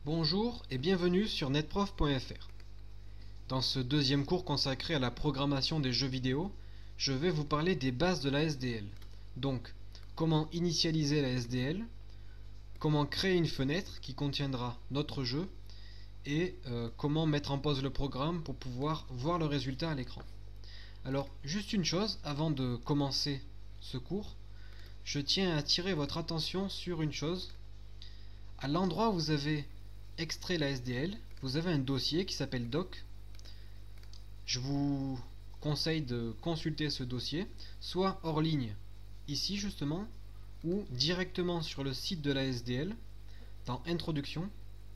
Bonjour et bienvenue sur netprof.fr. Dans ce deuxième cours consacré à la programmation des jeux vidéo, je vais vous parler des bases de la SDL. Donc, comment initialiser la SDL, comment créer une fenêtre qui contiendra notre jeu et comment mettre en pause le programme pour pouvoir voir le résultat à l'écran. Alors, juste une chose, avant de commencer ce cours, je tiens à attirer votre attention sur une chose. À l'endroit où vous avez extrait la SDL, vous avez un dossier qui s'appelle doc. Je vous conseille de consulter ce dossier, soit hors ligne, ici justement, ou directement sur le site de la SDL, dans Introduction.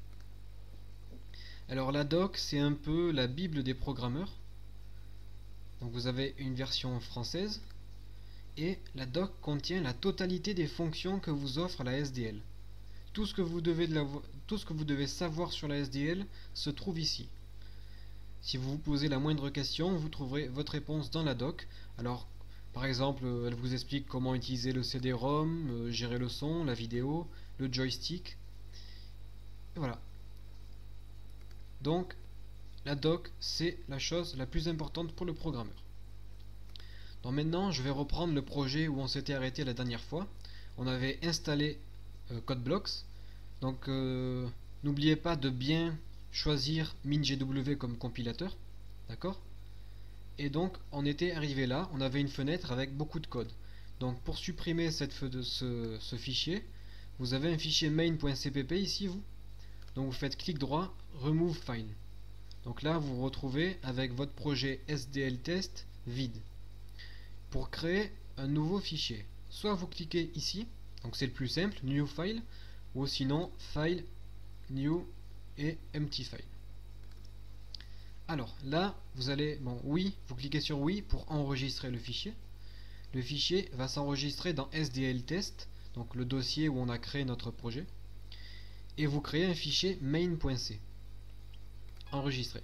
Alors la doc, c'est un peu la Bible des programmeurs. Donc vous avez une version française, et la doc contient la totalité des fonctions que vous offre la SDL. Tout ce que vous devez savoir sur la SDL se trouve ici. Si vous vous posez la moindre question, vous trouverez votre réponse dans la doc. Alors, par exemple, elle vous explique comment utiliser le CD-ROM, gérer le son, la vidéo, le joystick. Et voilà. Donc, la doc, c'est la chose la plus importante pour le programmeur. Donc maintenant, je vais reprendre le projet où on s'était arrêté la dernière fois. On avait installé CodeBlocks. Donc n'oubliez pas de bien choisir MinGW comme compilateur, d'accord? Et donc on était arrivé là, on avait une fenêtre avec beaucoup de code. Donc pour supprimer ce fichier, vous avez un fichier main.cpp ici, donc vous faites clic droit, remove file. Donc là vous vous retrouvez avec votre projet SDL test vide. Pour créer un nouveau fichier, soit vous cliquez ici, donc c'est le plus simple, new file, ou sinon file, new et empty file. Alors là vous allez, oui, vous cliquez sur oui pour enregistrer le fichier. Le fichier va s'enregistrer dans SDL test, donc le dossier où on a créé notre projet, et vous créez un fichier main.c enregistré.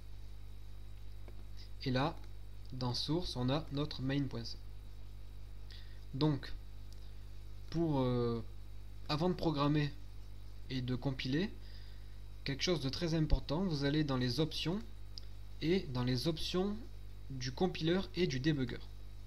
Et là dans source on a notre main.c. Donc pour avant de programmer et de compiler, quelque chose de très important, vous allez dans les options et dans les options du compileur et du debugger.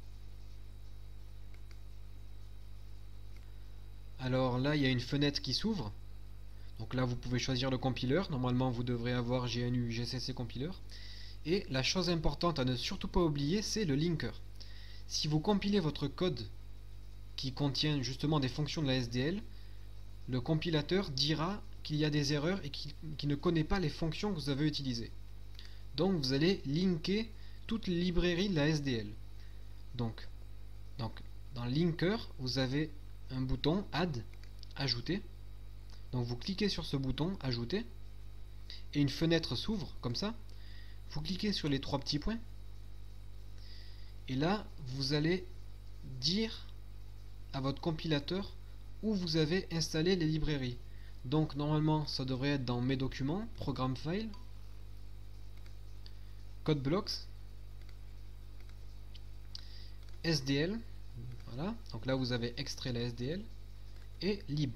Alors là il y a une fenêtre qui s'ouvre, donc là vous pouvez choisir le compileur, normalement vous devrez avoir GNU GCC compiler, et la chose importante à ne surtout pas oublier, c'est le linker. Si vous compilez votre code qui contient justement des fonctions de la SDL, le compilateur dira qu'il y a des erreurs et qu'il ne connaît pas les fonctions que vous avez utilisées. Donc vous allez linker toutes les librairies de la SDL. Donc dans linker, vous avez un bouton add, ajouter. Donc vous cliquez sur ce bouton ajouter et une fenêtre s'ouvre comme ça. Vous cliquez sur les trois petits points et là vous allez dire à votre compilateur où vous avez installé les librairies. Donc normalement ça devrait être dans mes documents, programme file, CodeBlocks, SDL, voilà, donc là vous avez extrait la SDL, et lib.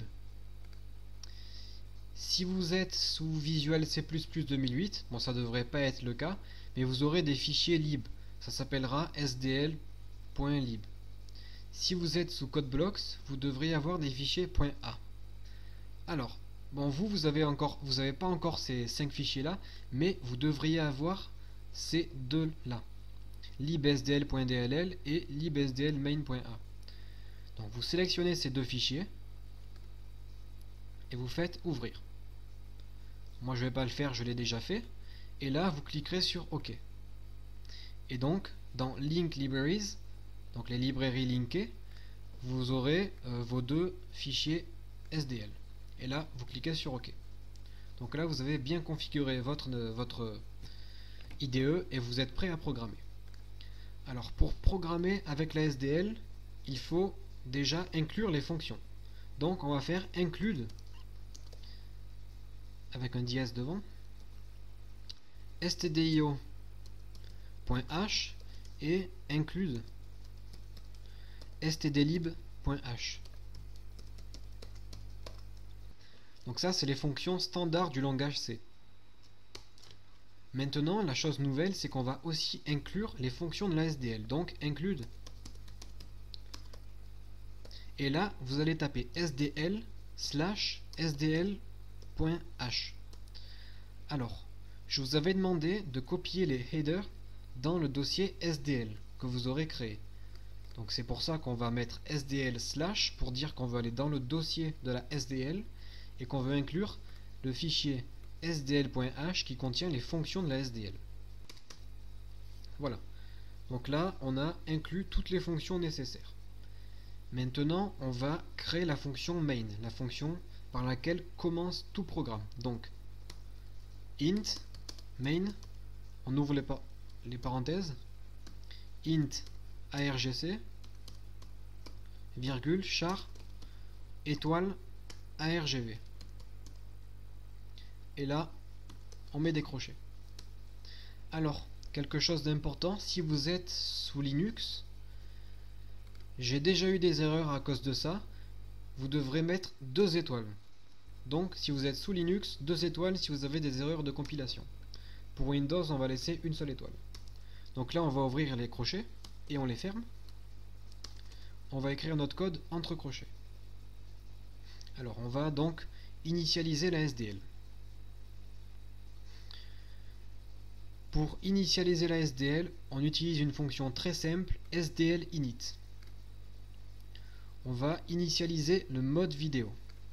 Si vous êtes sous Visual C++ 2008, bon ça devrait pas être le cas, mais vous aurez des fichiers lib, ça s'appellera sdl.lib. Si vous êtes sous CodeBlocks, vous devriez avoir des fichiers .a. Alors, bon, vous avez pas encore ces 5 fichiers là, mais vous devriez avoir ces deux là, libsdl.dll et libsdl-main.a. Donc vous sélectionnez ces deux fichiers et vous faites ouvrir. Moi je vais pas le faire, je l'ai déjà fait. Et là vous cliquerez sur OK. Et donc dans Link Libraries, donc les librairies linkées, vous aurez vos deux fichiers SDL. Et là vous cliquez sur OK. Donc là vous avez bien configuré votre IDE et vous êtes prêt à programmer. Alors pour programmer avec la SDL, il faut déjà inclure les fonctions. Donc on va faire include avec un dièse devant, stdio.h et include stdlib.h. Donc ça, c'est les fonctions standards du langage C. Maintenant, la chose nouvelle, c'est qu'on va aussi inclure les fonctions de la SDL. Donc, include. Et là, vous allez taper sdl/sdl.h. Alors, je vous avais demandé de copier les headers dans le dossier SDL que vous aurez créé. Donc c'est pour ça qu'on va mettre SDL/ pour dire qu'on veut aller dans le dossier de la SDL et qu'on veut inclure le fichier sdl.h qui contient les fonctions de la SDL. Voilà. Donc là, on a inclus toutes les fonctions nécessaires. Maintenant, on va créer la fonction main, la fonction par laquelle commence tout programme. Donc, int main, on ouvre les parenthèses, int argc, virgule, char, étoile, argv. Et là, on met des crochets. Alors, quelque chose d'important, si vous êtes sous Linux, j'ai déjà eu des erreurs à cause de ça, vous devrez mettre 2 étoiles. Donc, si vous êtes sous Linux, 2 étoiles si vous avez des erreurs de compilation. Pour Windows, on va laisser une seule étoile. Donc là, on va ouvrir les crochets et on les ferme. On va écrire notre code entre crochets. Alors, on va donc initialiser la SDL. Pour initialiser la SDL, on utilise une fonction très simple, SDL init. On va initialiser le mode vidéo.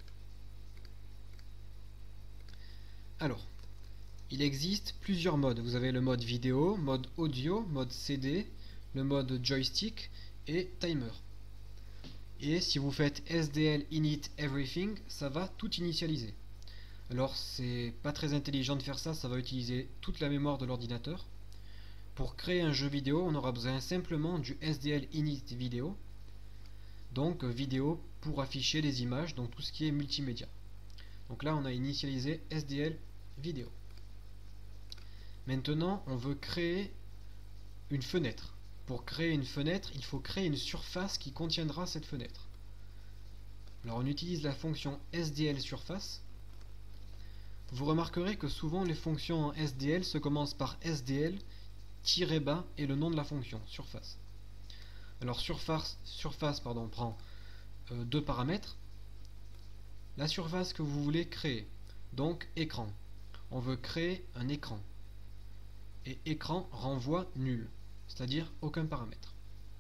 Alors, il existe plusieurs modes. Vous avez le mode vidéo, mode audio, mode CD, le mode joystick et timer. Et si vous faites SDL init everything, ça va tout initialiser. Alors c'est pas très intelligent de faire ça, ça va utiliser toute la mémoire de l'ordinateur. Pour créer un jeu vidéo, on aura besoin simplement du SDL init vidéo. Donc vidéo pour afficher les images, donc tout ce qui est multimédia. Donc là on a initialisé SDL vidéo. Maintenant on veut créer une fenêtre. Pour créer une fenêtre, il faut créer une surface qui contiendra cette fenêtre. Alors on utilise la fonction SDL surface. Vous remarquerez que souvent les fonctions en SDL se commencent par SDL, -bas et le nom de la fonction, surface. Alors surface prend 2 paramètres. La surface que vous voulez créer, donc écran. On veut créer un écran. Et écran renvoie nul, c'est-à-dire aucun paramètre.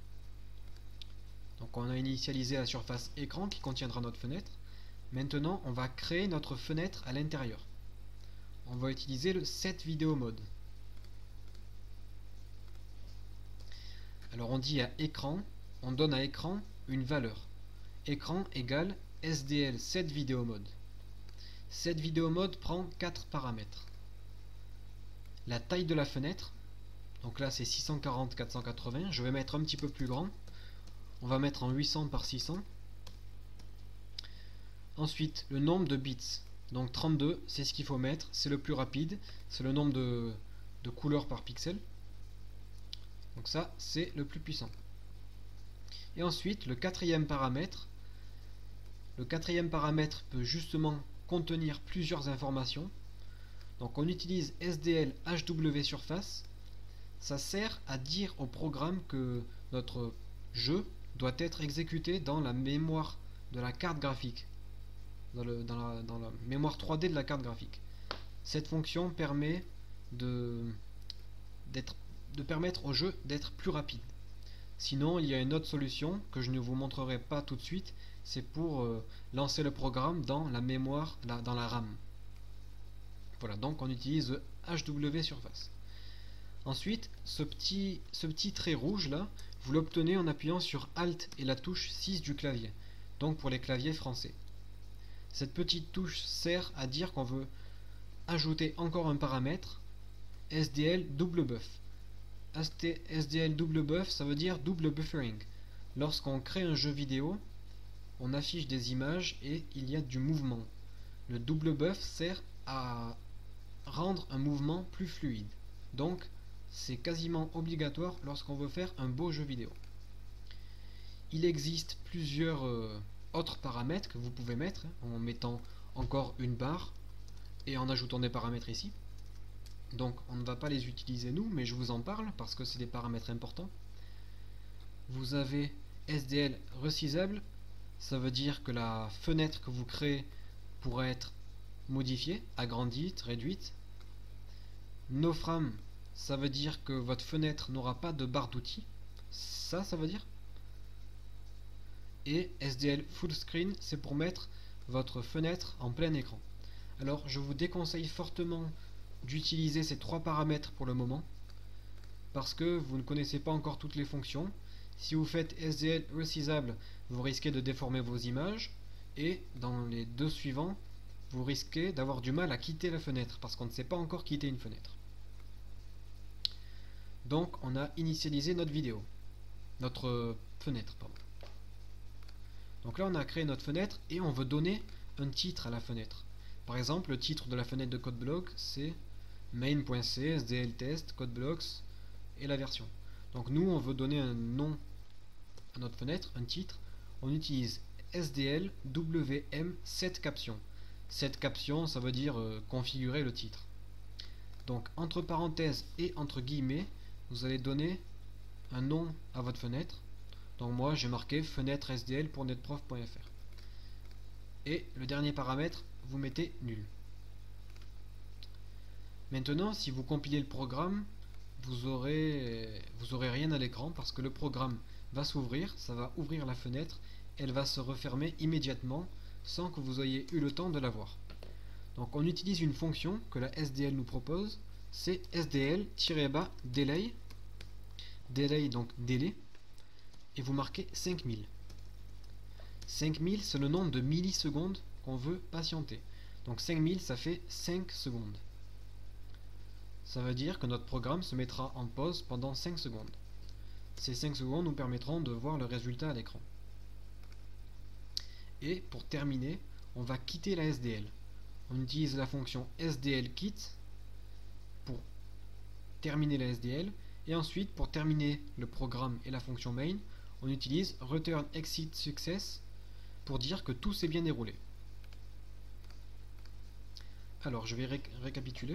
Donc on a initialisé la surface écran qui contiendra notre fenêtre. Maintenant on va créer notre fenêtre à l'intérieur. On va utiliser le setVideoMode. Alors on dit à écran, on donne à écran une valeur. Écran égale SDL setVideoMode. SetVideoMode prend 4 paramètres. La taille de la fenêtre, donc là c'est 640-480, je vais mettre un petit peu plus grand. On va mettre en 800 par 600. Ensuite, le nombre de bits. Donc 32, c'est ce qu'il faut mettre, c'est le plus rapide, c'est le nombre de couleurs par pixel. Donc ça, c'est le plus puissant. Et ensuite, le quatrième paramètre. Le quatrième paramètre peut justement contenir plusieurs informations. Donc on utilise SDL HW surface. Ça sert à dire au programme que notre jeu doit être exécuté dans la mémoire de la carte graphique. Dans la mémoire 3D de la carte graphique. Cette fonction permet de permettre au jeu d'être plus rapide. Sinon, il y a une autre solution que je ne vous montrerai pas tout de suite, c'est pour lancer le programme dans la mémoire, dans la RAM. Voilà, donc on utilise HW surface. Ensuite, ce petit trait rouge là, vous l'obtenez en appuyant sur Alt et la touche 6 du clavier, donc pour les claviers français. Cette petite touche sert à dire qu'on veut ajouter encore un paramètre, SDL double buff. SDL double buff, ça veut dire double buffering. Lorsqu'on crée un jeu vidéo, on affiche des images et il y a du mouvement. Le double buff sert à rendre un mouvement plus fluide. Donc, c'est quasiment obligatoire lorsqu'on veut faire un beau jeu vidéo. Il existe plusieurs autres paramètres que vous pouvez mettre en mettant encore une barre et en ajoutant des paramètres ici. Donc on ne va pas les utiliser nous, mais je vous en parle parce que c'est des paramètres importants. Vous avez SDL resizable, ça veut dire que la fenêtre que vous créez pourra être modifiée, agrandite, réduite. NoFrame, ça veut dire que votre fenêtre n'aura pas de barre d'outils, ça veut dire. Et SDL Full Screen, c'est pour mettre votre fenêtre en plein écran. Alors je vous déconseille fortement d'utiliser ces trois paramètres pour le moment parce que vous ne connaissez pas encore toutes les fonctions. Si vous faites SDL resizable, vous risquez de déformer vos images et dans les deux suivants, vous risquez d'avoir du mal à quitter la fenêtre parce qu'on ne sait pas encore quitter une fenêtre. Donc on a initialisé notre vidéo, notre fenêtre, pardon. Donc là on a créé notre fenêtre et on veut donner un titre à la fenêtre. Par exemple, le titre de la fenêtre de CodeBlock c'est main.c, SDL test, CodeBlocks et la version. Donc nous on veut donner un nom à notre fenêtre, un titre. On utilise SDL WM set caption. Set caption, ça veut dire configurer le titre. Donc entre parenthèses et entre guillemets, vous allez donner un nom à votre fenêtre. Donc moi j'ai marqué fenêtre SDL pour netprof.fr. Et le dernier paramètre, vous mettez nul. Maintenant, si vous compilez le programme, vous aurez rien à l'écran parce que le programme va s'ouvrir, ça va ouvrir la fenêtre, elle va se refermer immédiatement sans que vous ayez eu le temps de la voir. Donc on utilise une fonction que la SDL nous propose, c'est SDL-delay, delay donc délai, et vous marquez 5000. 5000 c'est le nombre de millisecondes qu'on veut patienter. Donc 5000 ça fait 5 secondes. Ça veut dire que notre programme se mettra en pause pendant 5 secondes. Ces 5 secondes nous permettront de voir le résultat à l'écran. Et pour terminer, on va quitter la SDL. On utilise la fonction SDL-quit pour terminer la SDL. Et ensuite, pour terminer le programme et la fonction main, on utilise return exit success pour dire que tout s'est bien déroulé. Alors, je vais récapituler.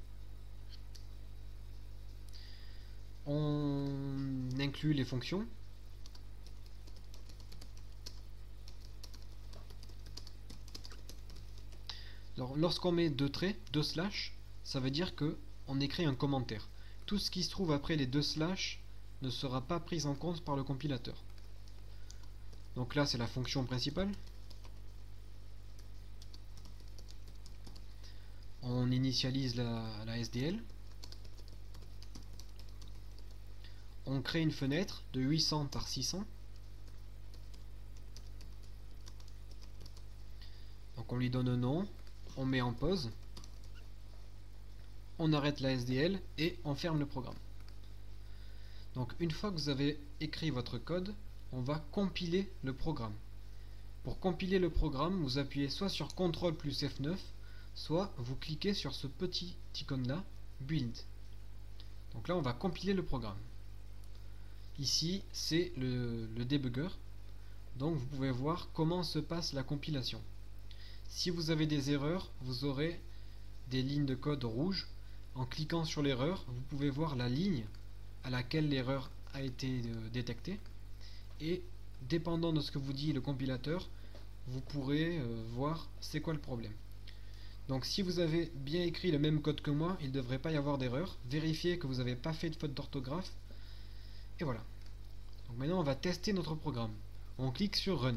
On inclut les fonctions. Alors, lorsqu'on met deux traits, deux slash, ça veut dire que on écrit un commentaire. Tout ce qui se trouve après les deux slash ne sera pas pris en compte par le compilateur. Donc là, c'est la fonction principale. On initialise la SDL. On crée une fenêtre de 800 par 600. Donc on lui donne un nom, on met en pause, on arrête la SDL et on ferme le programme. Donc une fois que vous avez écrit votre code, on va compiler le programme. Pour compiler le programme, vous appuyez soit sur CTRL plus F9, soit vous cliquez sur ce petit icône là, Build. Donc là on va compiler le programme. Ici c'est le debugger, donc vous pouvez voir comment se passe la compilation. Si vous avez des erreurs, vous aurez des lignes de code rouges. En cliquant sur l'erreur, vous pouvez voir la ligne à laquelle l'erreur a été détectée. Et dépendant de ce que vous dit le compilateur, vous pourrez voir c'est quoi le problème. Donc si vous avez bien écrit le même code que moi, il ne devrait pas y avoir d'erreur. Vérifiez que vous n'avez pas fait de faute d'orthographe. Et voilà. Donc maintenant on va tester notre programme. On clique sur Run.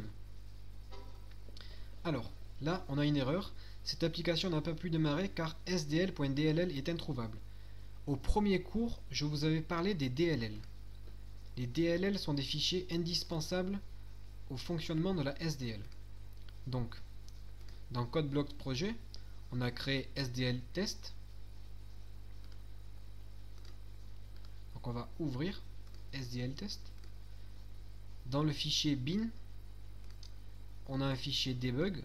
Alors, là on a une erreur. Cette application n'a pas pu démarrer car sdl.dll est introuvable. Au premier cours, je vous avais parlé des DLL. Les DLL sont des fichiers indispensables au fonctionnement de la SDL. Donc, dans CodeBlock Projet, on a créé SDL test. Donc on va ouvrir SDL test. Dans le fichier bin, on a un fichier debug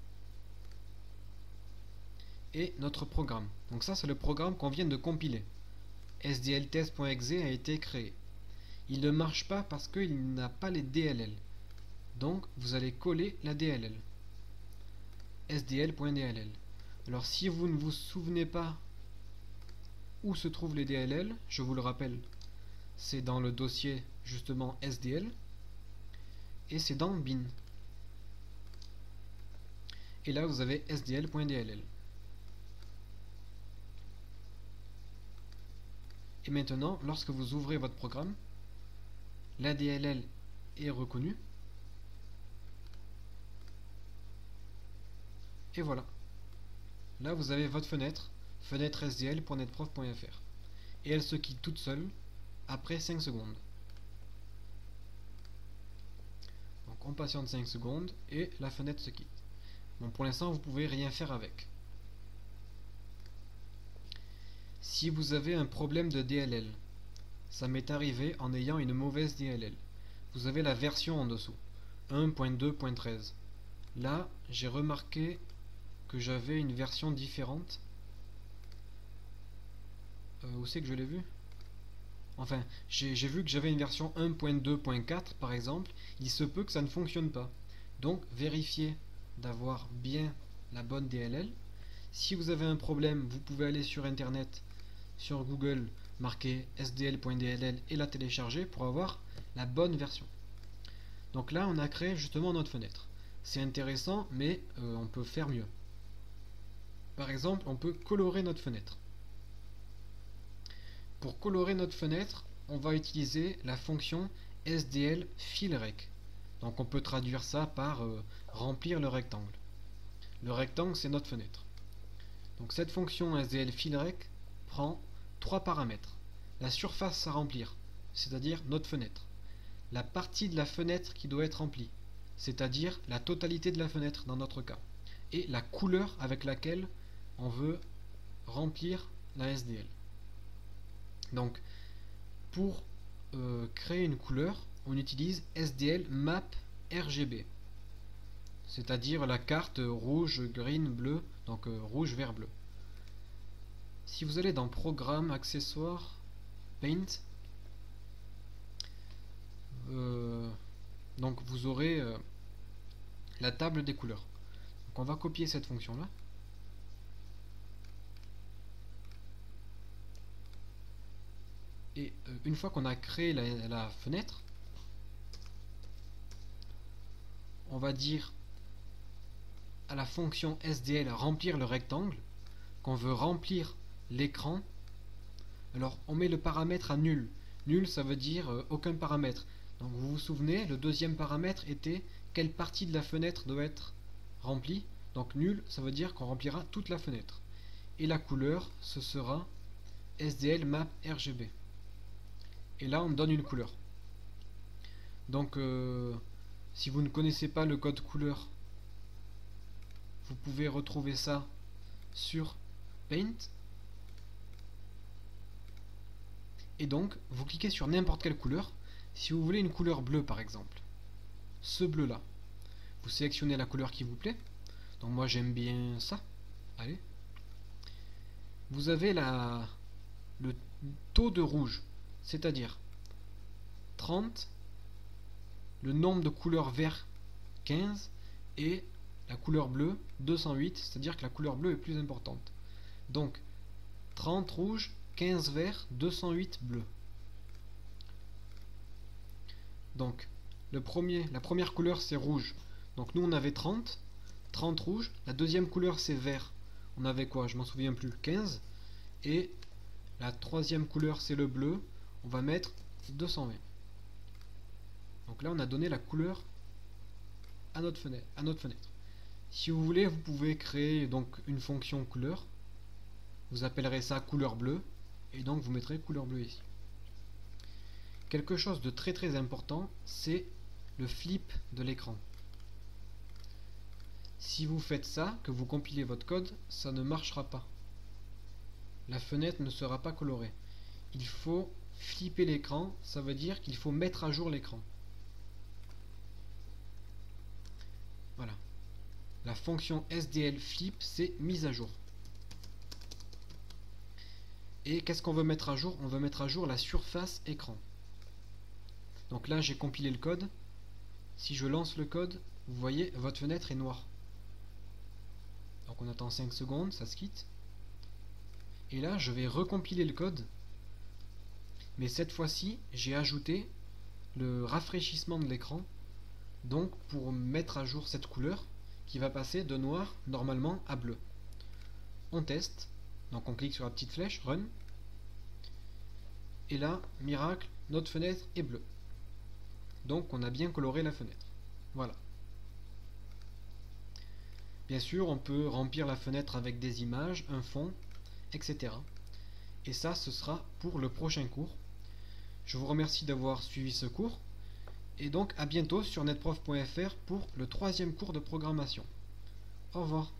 et notre programme. Donc ça c'est le programme qu'on vient de compiler. sdltest.exe a été créé. Il ne marche pas parce qu'il n'a pas les DLL. Donc vous allez coller la DLL. sdl.dll. Alors si vous ne vous souvenez pas où se trouvent les DLL, je vous le rappelle, c'est dans le dossier justement SDL et c'est dans bin. Et là vous avez sdl.dll. Et maintenant, lorsque vous ouvrez votre programme, la DLL est reconnue. Et voilà. Là vous avez votre fenêtre, fenêtre sdl.netprof.fr. Et elle se quitte toute seule après 5 secondes. Donc on patiente 5 secondes et la fenêtre se quitte. Bon, pour l'instant vous pouvez rien faire avec. Si vous avez un problème de DLL, ça m'est arrivé en ayant une mauvaise DLL. Vous avez la version en dessous, 1.2.13. Là, j'ai remarqué que j'avais une version différente. Où c'est que je l'ai vu? Enfin, j'ai vu que j'avais une version 1.2.4 par exemple. Il se peut que ça ne fonctionne pas. Donc, vérifiez d'avoir bien la bonne DLL. Si vous avez un problème, vous pouvez aller sur internet, sur Google, marquer sdl.dll et la télécharger pour avoir la bonne version. Donc là, on a créé justement notre fenêtre. C'est intéressant, mais on peut faire mieux. Par exemple, on peut colorer notre fenêtre. Pour colorer notre fenêtre, on va utiliser la fonction sdl fillRec. Donc on peut traduire ça par remplir le rectangle. Le rectangle, c'est notre fenêtre. Donc cette fonction sdl fillRec prend 3 paramètres. La surface à remplir, c'est-à-dire notre fenêtre. La partie de la fenêtre qui doit être remplie, c'est-à-dire la totalité de la fenêtre dans notre cas. Et la couleur avec laquelle on veut remplir la SDL. Donc, pour créer une couleur, on utilise SDL map RGB, c'est-à-dire la carte rouge, green, bleu, donc rouge, vert, bleu. Si vous allez dans Programme, Accessoires, Paint, donc vous aurez la table des couleurs. Donc on va copier cette fonction-là. Et une fois qu'on a créé la fenêtre, on va dire à la fonction SDL remplir le rectangle qu'on veut remplir l'écran. Alors on met le paramètre à nul. Nul, ça veut dire aucun paramètre. Donc vous vous souvenez, le deuxième paramètre était quelle partie de la fenêtre doit être remplie. Donc nul, ça veut dire qu'on remplira toute la fenêtre. Et la couleur, ce sera SDL map RGB. Et là, on me donne une couleur. Donc, si vous ne connaissez pas le code couleur, vous pouvez retrouver ça sur Paint. Et donc, vous cliquez sur n'importe quelle couleur. Si vous voulez une couleur bleue, par exemple, ce bleu-là, vous sélectionnez la couleur qui vous plaît. Donc moi, j'aime bien ça. Allez. Vous avez le taux de rouge, c'est-à-dire 30, le nombre de couleurs vert 15 et la couleur bleue 208, c'est-à-dire que la couleur bleue est plus importante. Donc 30 rouge, 15 vert, 208 bleu. Donc la première couleur c'est rouge. Donc nous on avait 30 rouge. La deuxième couleur c'est vert. On avait quoi? Je m'en souviens plus. 15. Et la troisième couleur c'est le bleu. On va mettre 220. Donc là on a donné la couleur à notre fenêtre. Si vous voulez, vous pouvez créer donc une fonction couleur. Vous appellerez ça couleur bleue. Et donc vous mettrez couleur bleue ici. Quelque chose de très très important, c'est le flip de l'écran. Si vous faites ça, que vous compilez votre code, ça ne marchera pas. La fenêtre ne sera pas colorée. Il faut flipper l'écran, ça veut dire qu'il faut mettre à jour l'écran. Voilà. La fonction SDL flip, c'est mise à jour. Et qu'est-ce qu'on veut mettre à jour? On veut mettre à jour la surface écran. Donc là, j'ai compilé le code. Si je lance le code, vous voyez, votre fenêtre est noire. Donc on attend 5 secondes, ça se quitte. Et là, je vais recompiler le code. Mais cette fois-ci, j'ai ajouté le rafraîchissement de l'écran. Donc pour mettre à jour cette couleur qui va passer de noir normalement à bleu. On teste. Donc on clique sur la petite flèche, Run. Et là, miracle, notre fenêtre est bleue. Donc on a bien coloré la fenêtre. Voilà. Bien sûr, on peut remplir la fenêtre avec des images, un fond, etc. Et ça, ce sera pour le prochain cours. Je vous remercie d'avoir suivi ce cours. Et donc à bientôt sur netprof.fr pour le 3e cours de programmation. Au revoir.